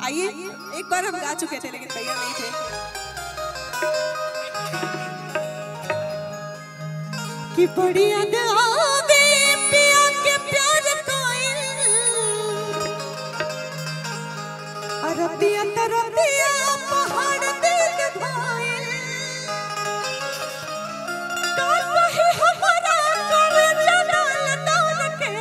आइए, एक बार हम गा चुके थे लेकिन भैया नहीं थे। कि बड़ी याद आवे पिया के प्यार कोई अरबिया तरबिया पहाड़ दिल भाई का कहे हमारा कर जलाल दान के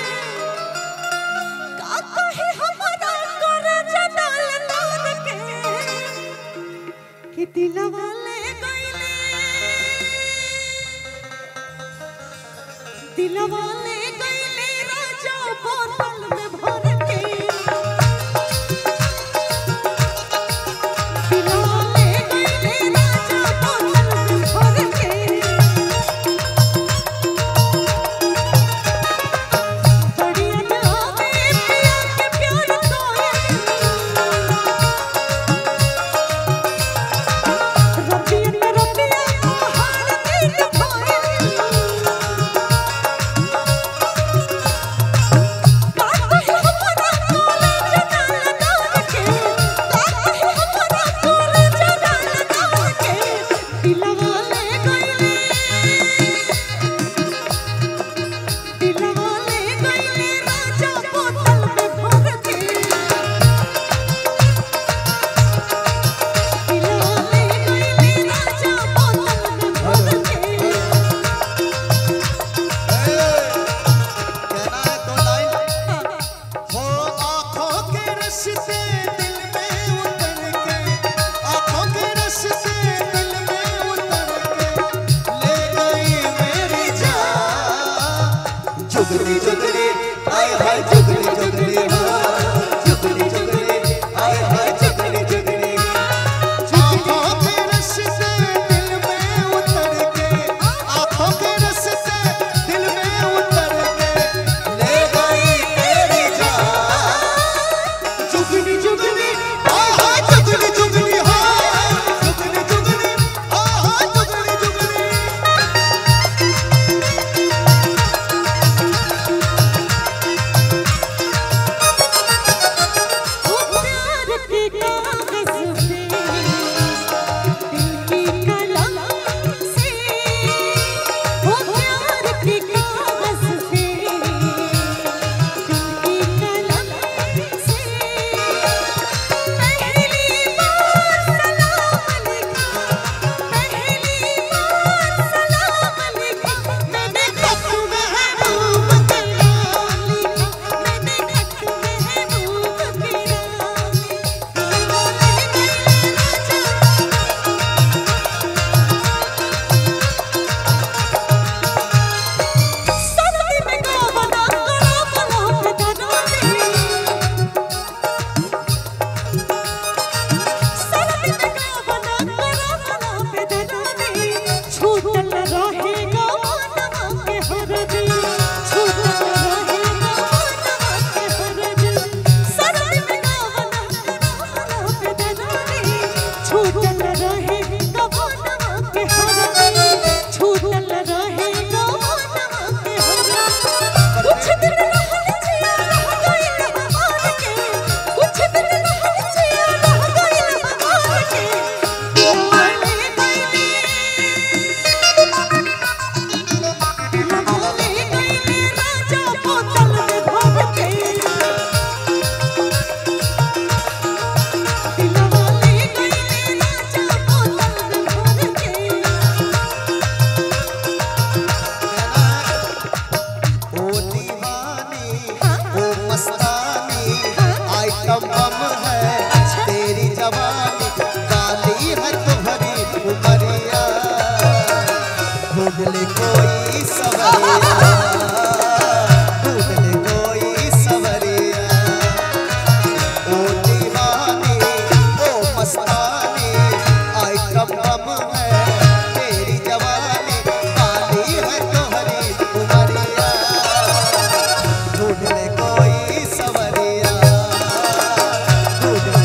का कहे हमारा कर जलाल दान के कि दिलवा ले गईले दिलवा ले गईले राजा बोतल में भर के दिलवा ले गईले राजा बोतल में भर के बड़ी याद आवे पिया के प्यार कोई रबिया रबिया पहाड़ दिल भाई जुगली जुगली आय हाय जुगली जुगली हो जुगली जुगली आय हाय जुगली जुगली आँखों के रस से दिल में उतर के आँखों के रस से दिल में उतर के ले गई तेरी जान जुगली जुगली आय हाय जुगली जुगली हो जुगली जुगली आय हाय जुगली जुगली ढूंढले कोई सवरिया ढूंढले कोई सवरिया ओ दीवानी ओ मस्तानी आइटम बम है तेरी जवानी काली है तोहरी उमरिया ढूंढले कोई सवरिया ढूंढले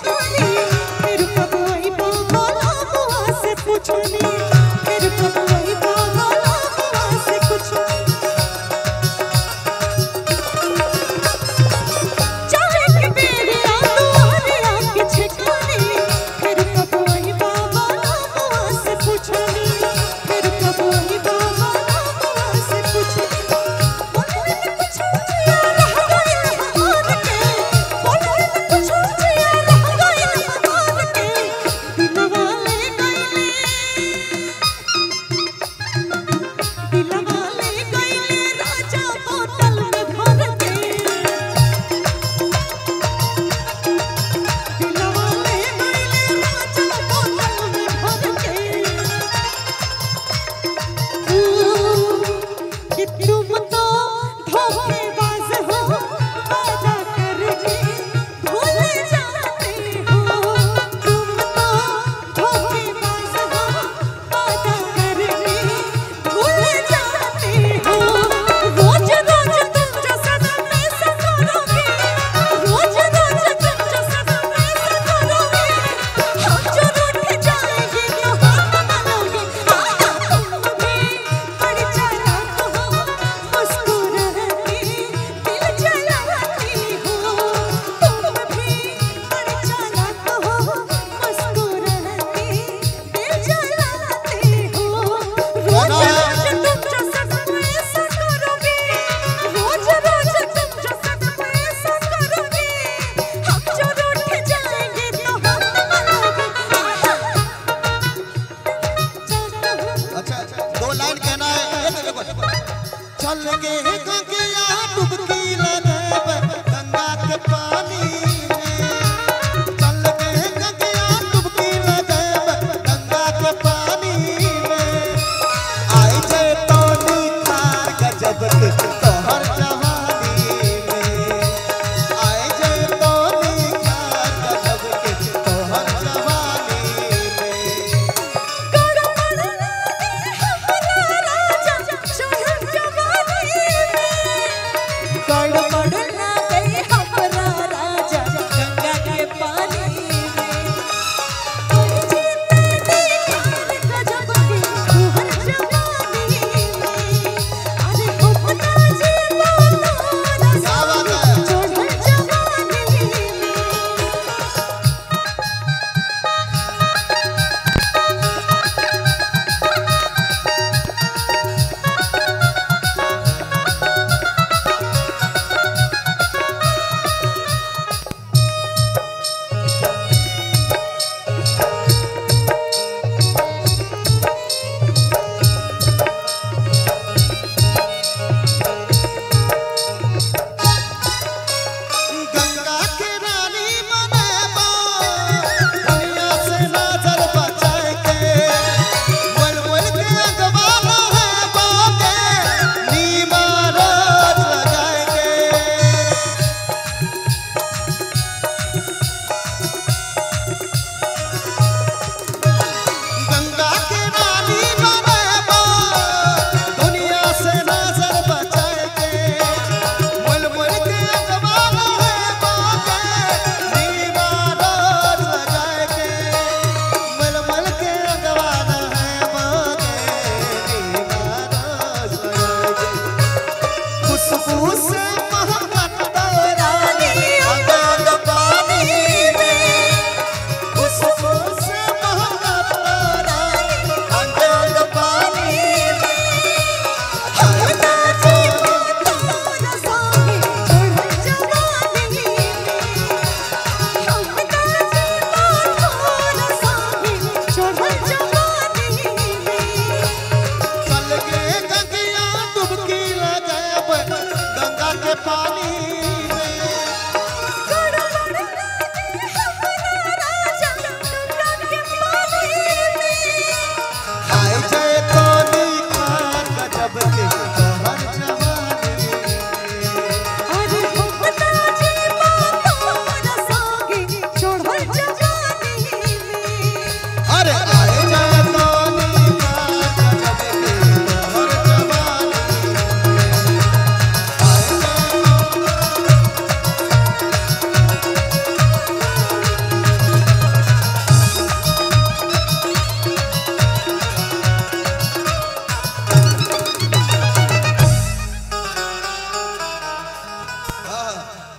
गोरी